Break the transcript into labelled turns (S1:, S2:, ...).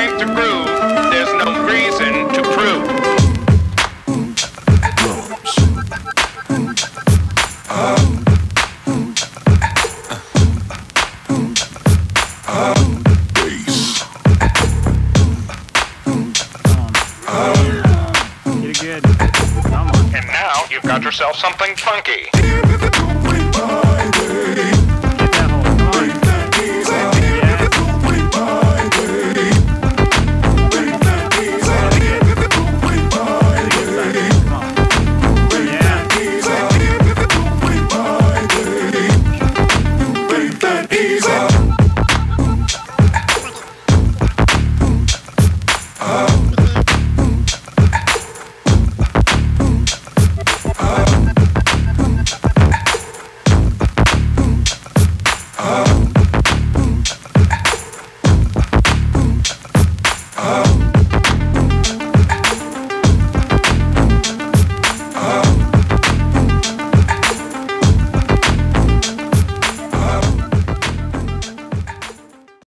S1: trying to groove, there's no reason to prove.
S2: Get it good. Come on.
S1: And now you've got yourself something funky.
S3: Easy.